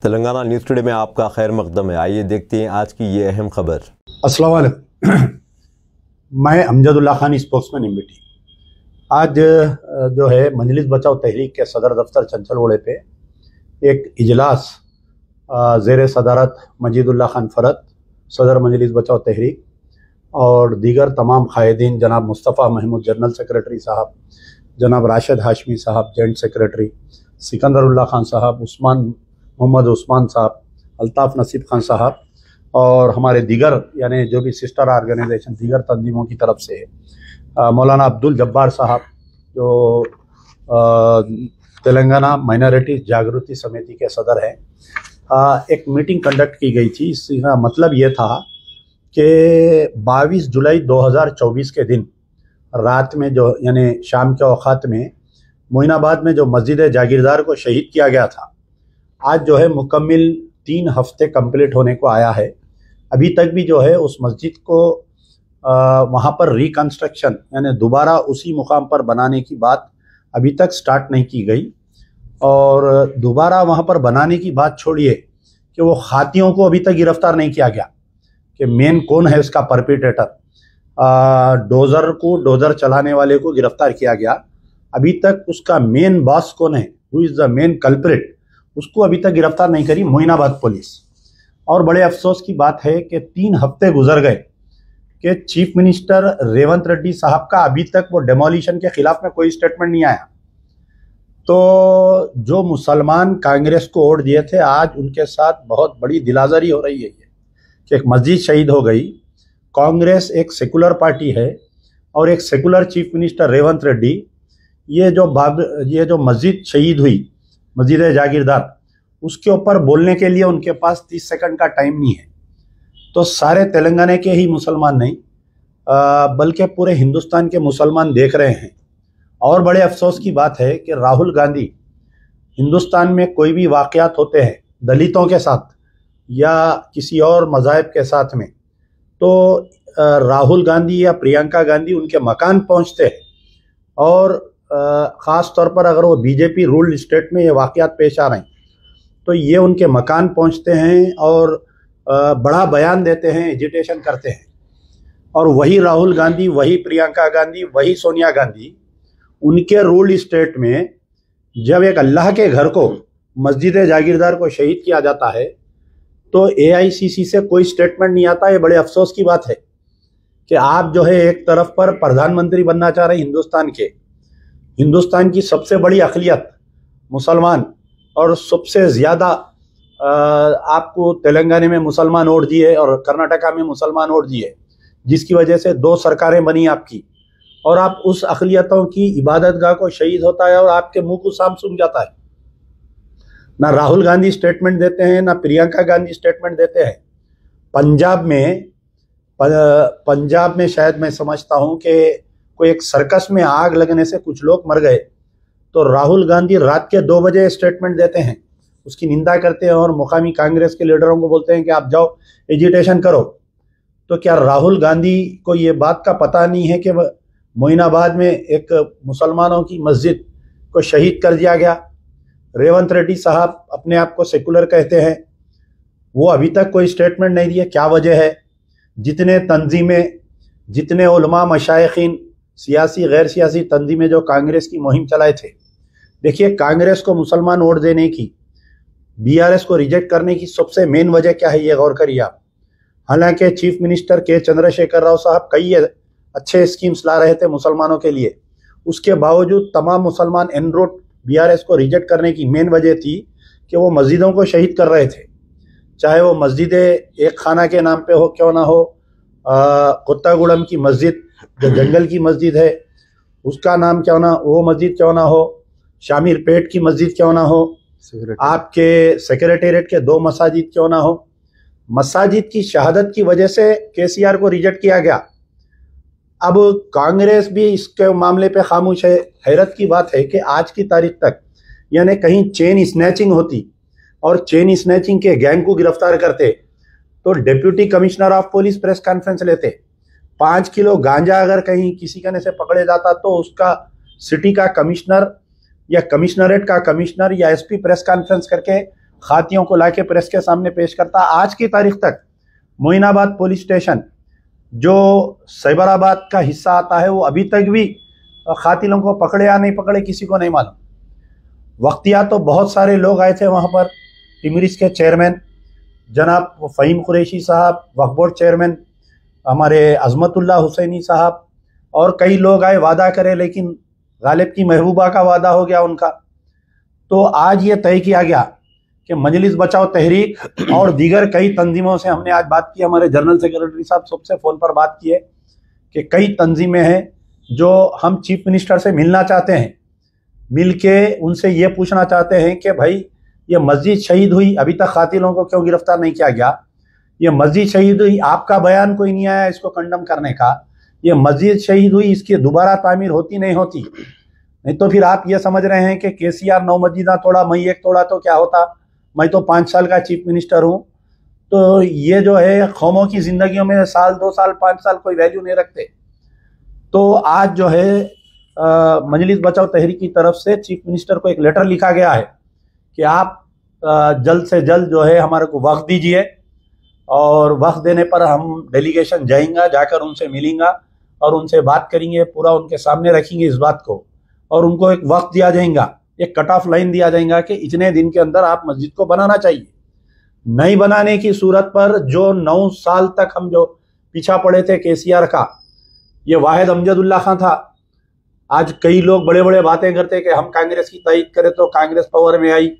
Telangana news today में आपका खैर मकदम है। आइए देखते हैं आज की ये अहम खबर। अस्सलाम वालेकुम। मैं अमजदुल्ला खान, स्पोक्समैन एमबीटी। आज जो है मजलिस बचाओ तहरीक के सदर दफ्तर चंचलगोड़े पे एक इजलास ज़ेर सदारत मजीदुल्ला खान फरत, सदर मजलिस बचाओ तहरीक, और दीगर तमाम कायदीन, जनाब मुस्तफ़ा महमूद जनरल सेक्रेटरी साहब, जनाब राशिद हाशमी साहब जॉइंट सेक्रेटरी, सिकंदरुल्लाह खान साहब, मोहम्मद उस्मान साहब, अल्ताफ़ नसीब खान साहब और हमारे दीगर यानी जो भी सिस्टर ऑर्गेनाइजेशन दीगर तंजीमों की तरफ से मौलाना अब्दुल जब्बार साहब जो तेलंगाना माइनॉरिटी जागृति समिति के सदर हैं, एक मीटिंग कंडक्ट की गई थी। इसका मतलब ये था कि 22 जुलाई 2024 के दिन रात में जो यानी शाम के औकात में मोइनाबाद में जो मस्जिद जागीरदार को शहीद किया गया था, आज जो है मुकम्मिल 3 हफ्ते कंप्लीट होने को आया है। अभी तक भी जो है उस मस्जिद को वहाँ पर रिकंस्ट्रक्शन यानी दोबारा उसी मुकाम पर बनाने की बात अभी तक स्टार्ट नहीं की गई। और दोबारा वहाँ पर बनाने की बात छोड़िए कि वो खातियों को अभी तक गिरफ्तार नहीं किया गया कि मेन कौन है उसका परपिटेटर। डोज़र चलाने वाले को गिरफ्तार किया गया, अभी तक उसका मेन बॉस कौन है, who is the main culprit, उसको अभी तक गिरफ्तार नहीं करी मोइनाबाद पुलिस। और बड़े अफसोस की बात है कि 3 हफ्ते गुजर गए कि चीफ मिनिस्टर रेवंत रेड्डी साहब का अभी तक वो डेमोलिशन के खिलाफ में कोई स्टेटमेंट नहीं आया। तो जो मुसलमान कांग्रेस को वोट दिए थे, आज उनके साथ बहुत बड़ी दिलाजरी हो रही है कि एक मस्जिद शहीद हो गई। कांग्रेस एक सेकुलर पार्टी है और एक secular chief minister Revanth Reddy, ये जो मस्जिद शहीद हुई मस्जिद जागीरदार, उसके ऊपर बोलने के लिए उनके पास 30 सेकंड का टाइम नहीं है। तो सारे तेलंगाना के ही मुसलमान नहीं बल्कि पूरे हिंदुस्तान के मुसलमान देख रहे हैं। और बड़े अफसोस की बात है कि राहुल गांधी, हिंदुस्तान में कोई भी वाक़यात होते हैं दलितों के साथ या किसी और मज़ाहब के साथ में, तो राहुल गांधी या प्रियंका गांधी उनके मकान पहुंचते हैं। और ख़ास तौर पर अगर वो बीजेपी रूल्ड स्टेट में ये वाक़यात पेश आ रहे हैं तो ये उनके मकान पहुंचते हैं और बड़ा बयान देते हैं, एजिटेशन करते हैं। और वही राहुल गांधी, वही प्रियंका गांधी, वही सोनिया गांधी, उनके रूल्ड स्टेट में जब एक अल्लाह के घर को मस्जिद जागीरदार को शहीद किया जाता है तो AICC से कोई स्टेटमेंट नहीं आता। ये बड़े अफसोस की बात है कि आप जो है एक तरफ पर प्रधानमंत्री बनना चाह रहे हैं हिंदुस्तान की सबसे बड़ी अक़लियत मुसलमान, और सबसे ज़्यादा आपको तेलंगाना में मुसलमान वोट दिए और कर्नाटका में मुसलमान वोट दिए, जिसकी वजह से 2 सरकारें बनी आपकी, और आप उस अक़लियतों की इबादतगाह को शहीद होता है और आपके मुंह को साम सूख जाता है। ना राहुल गांधी स्टेटमेंट देते हैं, ना प्रियंका गांधी स्टेटमेंट देते हैं। पंजाब में शायद मैं समझता हूं कि कोई एक सर्कस में आग लगने से कुछ लोग मर गए, तो राहुल गांधी रात के 2 बजे स्टेटमेंट देते हैं, उसकी निंदा करते हैं और मुकामी कांग्रेस के लीडरों को बोलते हैं कि आप जाओ एजिटेशन करो। तो क्या राहुल गांधी को ये बात का पता नहीं है कि मोइनाबाद में एक मुसलमानों की मस्जिद को शहीद कर दिया गया? रेवंत रेड्डी साहब अपने आप को सेकुलर कहते हैं, वो अभी तक कोई स्टेटमेंट नहीं दिए। क्या वजह है? जितने तंजीमें, जितने उलमा, मशाइखीन, सियासी गैर सियासी तंजीमें जो कांग्रेस की मुहिम चलाए थे, देखिए कांग्रेस को मुसलमान वोट देने की, BRS को रिजेक्ट करने की सबसे मेन वजह क्या है, ये गौर करिए आप। हालांकि चीफ मिनिस्टर के चंद्रशेखर राव साहब कई अच्छे स्कीम्स ला रहे थे मुसलमानों के लिए, उसके बावजूद तमाम मुसलमान एन रोड BRS को रिजेक्ट करने की मेन वजह थी कि वो मस्जिदों को शहीद कर रहे थे। चाहे वो मस्जिद एक खाना के नाम पे हो क्यों ना हो, कोत्तागुड़म की मस्जिद जो जंगल की मस्जिद है उसका नाम क्यों ना, वो मस्जिद क्यों ना हो, शामिर पेट की मस्जिद क्यों ना हो, आपके सेक्रेटेरिएट के 2 मसाजिद क्यों ना हो, मसाजिद की शहादत की वजह से KCR को रिजेक्ट किया गया। अब कांग्रेस भी इसके मामले पे खामोश है। हैरत की बात है कि आज की तारीख तक यानी कहीं चेन स्नैचिंग होती और चेन स्नैचिंग के गैंग को गिरफ्तार करते तो deputy commissioner of police press conference लेते। 5 किलो गांजा अगर कहीं किसी कहने से पकड़े जाता तो उसका सिटी का कमिश्नर या कमिश्नरेट का कमिश्नर या SP प्रेस कॉन्फ्रेंस करके खातियों को लाके प्रेस के सामने पेश करता। आज की तारीख तक मोइनाबाद पुलिस स्टेशन जो साइबराबाद का हिस्सा आता है वो अभी तक भी खातिलों को पकड़े या नहीं पकड़े किसी को नहीं मालूम। वक्तिया तो बहुत सारे लोग आए थे वहाँ पर, टिमरिस के चेयरमैन जनाब फ़हीम कुरैशी साहब, वक्फ बोर्ड चेयरमैन हमारे अज़मतुल्लाह हुसैनी साहब और कई लोग आए, वादा करे लेकिन गालिब की महबूबा का वादा हो गया उनका। तो आज ये तय किया गया कि मजलिस बचाओ तहरीक और दीगर कई तंजीमों से हमने आज बात की। हमारे जनरल सेक्रेटरी साहब सबसे फ़ोन पर बात की है कि कई तंजीमें हैं जो हम चीफ मिनिस्टर से मिलना चाहते हैं, मिल के उनसे ये पूछना चाहते हैं कि भाई ये मस्जिद शहीद हुई, अभी तक कातिलों को क्यों गिरफ्तार नहीं किया गया? ये मस्जिद शहीद हुई, आपका बयान कोई नहीं आया इसको कंडम करने का। ये मस्जिद शहीद हुई, इसकी दोबारा तामीर होती नहीं होती? नहीं तो फिर आप ये समझ रहे हैं कि केसीआर 9 मस्जिदा तोड़ा, मैं एक तोड़ा तो क्या होता? मैं तो 5 साल का चीफ मिनिस्टर हूँ। तो ये जो है कौमों की जिंदगियों में साल 2 साल 5 साल कोई वैल्यू नहीं रखते। तो आज जो है मजलिस बचाओ तहरीक की तरफ से चीफ मिनिस्टर को एक लेटर लिखा गया है कि आप जल्द से जल्द जो है हमारे को वक्त दीजिए, और वक्त देने पर हम डेलीगेशन जाएंगे, जाकर उनसे मिलेंगे और उनसे बात करेंगे, पूरा उनके सामने रखेंगे इस बात को, और उनको एक वक्त दिया जाएगा, एक कट ऑफ लाइन दिया जाएगा कि इतने दिन के अंदर आप मस्जिद को बनाना चाहिए। नहीं बनाने की सूरत पर जो 9 साल तक हम जो पीछा पड़े थे केसीआर का, ये वाहिद अमजदुल्ला खां था। आज कई लोग बड़े बड़े बातें करते कि हम कांग्रेस की तायीद करें तो कांग्रेस पावर में आई।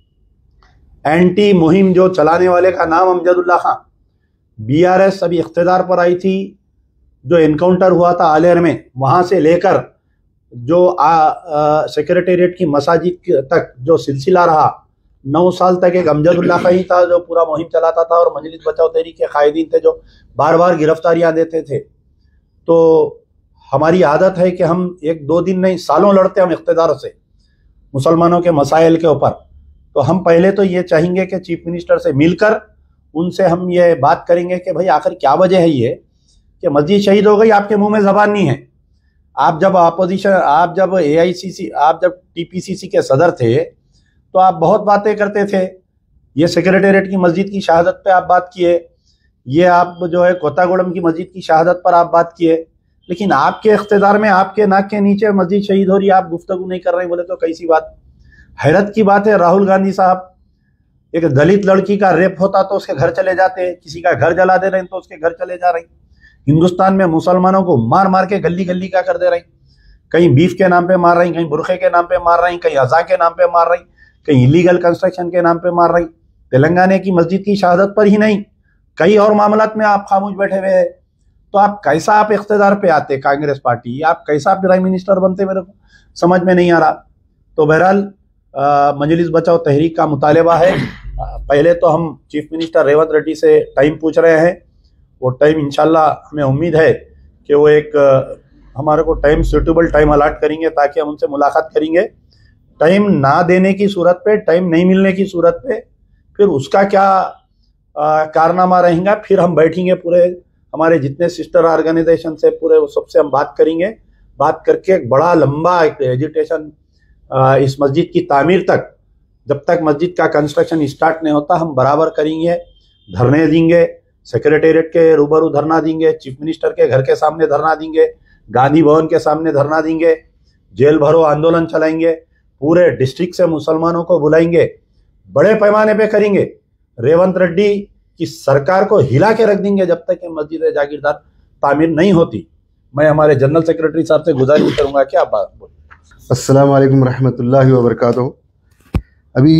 एंटी मुहिम जो चलाने वाले का नाम अमजदुल्ला खां, बीआरएस अभी इख्तिदार पर आई थी, जो एनकाउंटर हुआ था आलेर में, वहां से लेकर जो सेक्रेटेरिएट की मसाजिद तक जो सिलसिला रहा, 9 साल तक एक अमजदुल्ला खां ही था जो पूरा मुहिम चलाता था, और मजलिस बचाओ तहरीक के कायदीन थे जो बार बार गिरफ्तारियां देते थे। तो हमारी आदत है कि हम 1-2 दिन नहीं, सालों लड़ते हम इख्तिदार से मुसलमानों के मसाइल के ऊपर। तो हम पहले तो ये चाहेंगे कि चीफ मिनिस्टर से मिलकर उनसे हम ये बात करेंगे कि भाई आखिर क्या वजह है ये कि मस्जिद शहीद हो गई, आपके मुंह में ज़बान नहीं है। आप जब अपोजिशन, आप जब AICC, आप जब TPCC के सदर थे तो आप बहुत बातें करते थे। ये सेक्रेटेरिएट की मस्जिद की शहादत पे आप बात किए, ये आप जो है कोतागुड़म की मस्जिद की शहादत पर आप बात किए, लेकिन आपके इख्तिदार में आपके नाक के नीचे मस्जिद शहीद हो रही है, आप गुफ्तगू नहीं कर रहे हैं, बोले तो कैसी बात? हैरत की बात है, राहुल गांधी साहब, एक दलित लड़की का रेप होता तो उसके घर चले जाते, किसी का घर जला दे रहे हैं तो उसके घर चले जा रहे हैं। हिंदुस्तान में मुसलमानों को मार मार के गली गली का कर दे रहे हैं, कहीं बीफ के नाम पे मार रही, कहीं बुरखे के नाम पे मार रही, कहीं अज़ा के नाम पे मार रही, कहीं इलीगल कंस्ट्रक्शन के नाम पे मार रही। तेलंगाना की मस्जिद की शहादत पर ही नहीं, कई और मामलात में आप खामोश बैठे हुए हैं। तो आप कैसा आप इख्तिदार पे आते कांग्रेस पार्टी, आप कैसा प्राइम मिनिस्टर बनते, मेरे को समझ में नहीं आ रहा। तो बहरहाल मजलिस बचाओ तहरीक का मुतालबा है, पहले तो हम चीफ मिनिस्टर रेवंत रेड्डी से टाइम पूछ रहे हैं। वो टाइम इंशाल्लाह हमें उम्मीद है कि वो एक हमारे को टाइम सूटेबल टाइम अलाट करेंगे ताकि हम उनसे मुलाकात करेंगे। टाइम ना देने की सूरत पे, टाइम नहीं मिलने की सूरत पे फिर उसका क्या कारनामा रहेगा, फिर हम बैठेंगे पूरे हमारे जितने सिस्टर ऑर्गेनाइजेशन से, पूरे सबसे हम बात करेंगे। बात करके एक बड़ा लंबा एक एजिटेशन इस मस्जिद की तामीर तक, जब तक मस्जिद का कंस्ट्रक्शन स्टार्ट नहीं होता, हम बराबर करेंगे। धरने देंगे, सेक्रेटेरिएट के रूबरू धरना देंगे, चीफ मिनिस्टर के घर के सामने धरना देंगे, गांधी भवन के सामने धरना देंगे, जेल भरो आंदोलन चलाएंगे, पूरे डिस्ट्रिक्ट से मुसलमानों को बुलाएंगे, बड़े पैमाने पे करेंगे। रेवंत रेड्डी की सरकार को हिला के रख देंगे जब तक ये मस्जिद जागीरदार तामीर नहीं होती। मैं हमारे जनरल सेक्रेटरी साहब से गुजारिश करूंगा कि आप बात बोलें। अस्सलाम वालेकुम रहमतुल्लाहि व बरकातुहू। अभी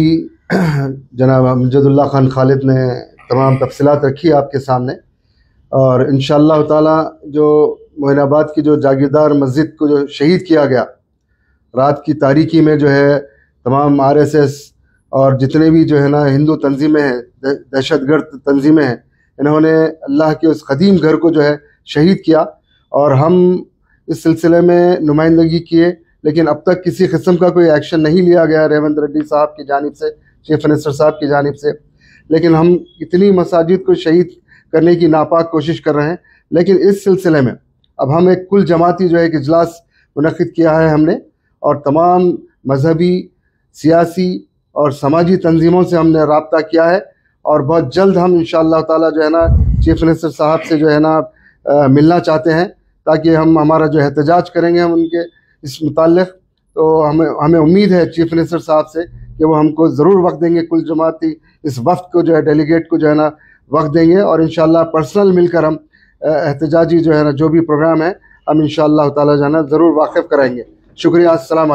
जनाब अमजदुल्ला खान खालिद ने तमाम तफसीलात रखी आपके सामने, और इंशाअल्लाह ताला जो मोइनाबाद की जो जागीरदार मस्जिद को जो शहीद किया गया, रात की तारीकी में जो है तमाम RSS और जितने भी जो है ना हिंदू तंजीमें हैं, दहशतगर्द तंजीमें हैं, इन्होंने अल्लाह के उस कदीम घर को जो है शहीद किया। और हम इस सिलसिले में नुमाइंदगी किए, लेकिन अब तक किसी किस्म का कोई एक्शन नहीं लिया गया रेवंत रेड्डी साहब की जानिब से, चीफ मिनिस्टर साहब की जानिब से। लेकिन हम इतनी मसाजिद को शहीद करने की नापाक कोशिश कर रहे हैं। लेकिन इस सिलसिले में अब हम एक कुल जमाती जो है एक इजलास मुनक़िद किया है हमने, और तमाम मजहबी, सियासी और समाजी तंजीमों से हमने रब्ता किया है, और बहुत जल्द हम इंशाअल्लाह ताला जो है ना चीफ मिनिस्टर साहब से जो है ना मिलना चाहते हैं, ताकि हम हमारा जो एहतजाज करेंगे हम उनके इस मुताल्लिक़। तो हमें उम्मीद है चीफ मिनिस्टर साहब से कि वो हमको ज़रूर वक्त देंगे, कुल जमाती इस वक्त को जो है डेलीगेट को जो है ना वक्त देंगे, और इंशाअल्लाह पर्सनल मिलकर हम एहतजाजी जो है ना जो भी प्रोग्राम है हम इंशाअल्लाह ताला जो है ना ज़रूर वाकिफ़ कराएंगे। शुक्रिया। अस्सलाम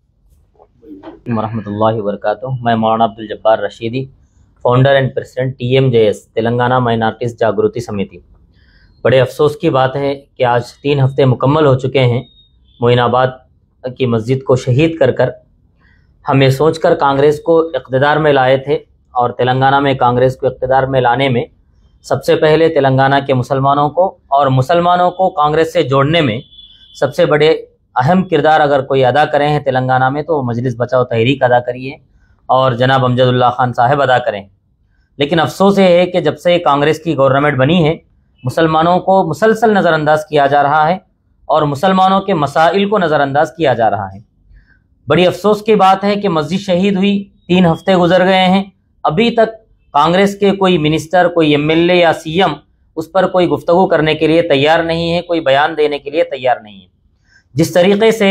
वालेकुम वरहमतुल्लाहि वबरकातुहू। मैं मौलाना Abdul Jabbar Rashidi, founder and president TMJS Telangana minorities Jagruti Samiti. बड़े अफसोस की बात है कि आज 3 हफ्ते मुकम्मल हो चुके हैं मोइनाबाद की मस्जिद को शहीद कर हम ये सोच कर कांग्रेस को इक़्तिदार में लाए थे, और तेलंगाना में कांग्रेस को इक़्तिदार में लाने में सबसे पहले तेलंगाना के मुसलमानों को और मुसलमानों को कांग्रेस से जोड़ने में सबसे बड़े अहम किरदार अगर कोई अदा करें हैं तेलंगाना में तो मजलिस बचाओ तहरीक अदा करी है और जनाब अमजदुल्ला खान साहब अदा करें। लेकिन अफसोस ये है कि जब से कांग्रेस की गवर्नमेंट बनी है मुसलमानों को मुसलसल नज़रअंदाज किया जा रहा है और मुसलमानों के मसाइल को नज़रअंदाज किया जा रहा है। बड़ी अफसोस की बात है कि मस्जिद शहीद हुई, 3 हफ्ते गुजर गए हैं, अभी तक कांग्रेस के कोई मिनिस्टर, कोई MLA या CM उस पर कोई गुफ्तगू करने के लिए तैयार नहीं है, कोई बयान देने के लिए तैयार नहीं है। जिस तरीके से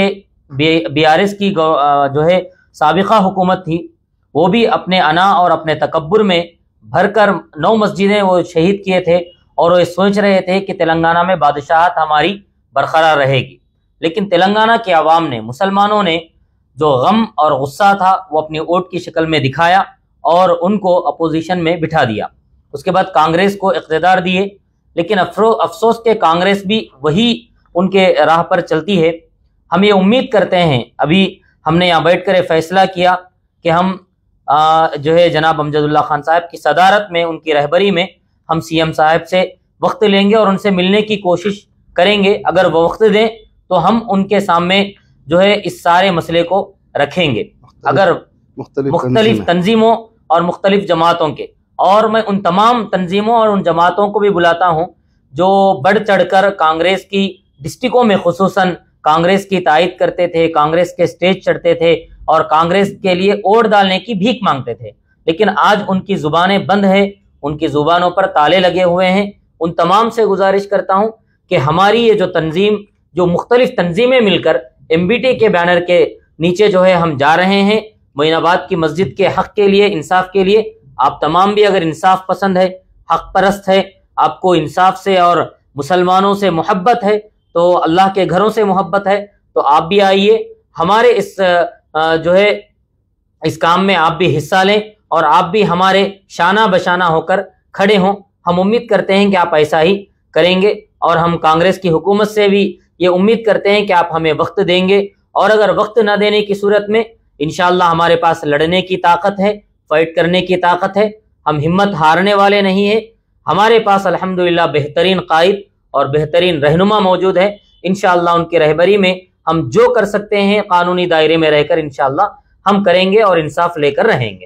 BRS की जो है साबिका हुकूमत थी वो भी अपने अना और अपने तकब्बुर में भरकर 9 मस्जिदें वो शहीद किए थे और वो सोच रहे थे कि तेलंगाना में बादशाहत हमारी बरकरार रहेगी। लेकिन तेलंगाना के अवाम ने, मुसलमानों ने जो गम और गुस्सा था वो अपनी वोट की शक्ल में दिखाया और उनको अपोजिशन में बिठा दिया। उसके बाद कांग्रेस को इक़्तिदार दिए, लेकिन अफसोस के कांग्रेस भी वही उनके राह पर चलती है। हम ये उम्मीद करते हैं, अभी हमने यहाँ बैठ कर फैसला किया कि हम जो है जनाब अमजदुल्ला खान साहब की सदारत में, उनकी रहबरी में हम CM साहब से वक्त लेंगे और उनसे मिलने की कोशिश करेंगे। अगर वो वक्त दें तो हम उनके सामने जो है इस सारे मसले को रखेंगे। अगर मुख्तलिफ तंजीमों और मुख्तलिफ जमातों के, और मैं उन तमाम तंजीमों और उन जमातों को भी बुलाता हूँ जो बढ़ चढ़कर कांग्रेस की डिस्ट्रिक्टों में खुसूसन कांग्रेस की तायद करते थे, कांग्रेस के स्टेज चढ़ते थे और कांग्रेस के लिए वोट डालने की भीख मांगते थे, लेकिन आज उनकी जुबानें बंद है, उनकी जुबानों पर ताले लगे हुए हैं। उन तमाम से गुजारिश करता हूँ कि हमारी ये जो तंजीम, जो मुख्तलिफ तंजीमें मिलकर MBT के बैनर के नीचे जो है हम जा रहे हैं मोइनाबाद की मस्जिद के हक के लिए, इंसाफ के लिए। आप तमाम भी अगर इंसाफ पसंद है, हक परस्त है, आपको इंसाफ से और मुसलमानों से मोहब्बत है, तो अल्लाह के घरों से मोहब्बत है, तो आप भी आइए, हमारे इस जो है इस काम में आप भी हिस्सा लें और आप भी हमारे शाना बशाना होकर खड़े हों। हम उम्मीद करते हैं कि आप ऐसा ही करेंगे और हम कांग्रेस की हुकूमत से भी ये उम्मीद करते हैं कि आप हमें वक्त देंगे, और अगर वक्त न देने की सूरत में इंशाअल्लाह हमारे पास लड़ने की ताकत है, फाइट करने की ताकत है। हम हिम्मत हारने वाले नहीं है। हमारे पास अल्हम्दुलिल्लाह बेहतरीन कायद और बेहतरीन रहनुमा मौजूद है। इंशाअल्लाह उनकी रहबरी में हम जो कर सकते हैं कानूनी दायरे में रहकर इंशाअल्लाह हम करेंगे और इंसाफ लेकर रहेंगे।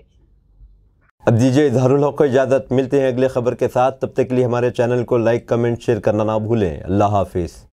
अब दीजिए इजहारुल हक को इजाज़त। मिलते हैं अगले खबर के साथ, तब तक के लिए हमारे चैनल को लाइक, कमेंट, शेयर करना ना भूलें। अल्लाह हाफिज़।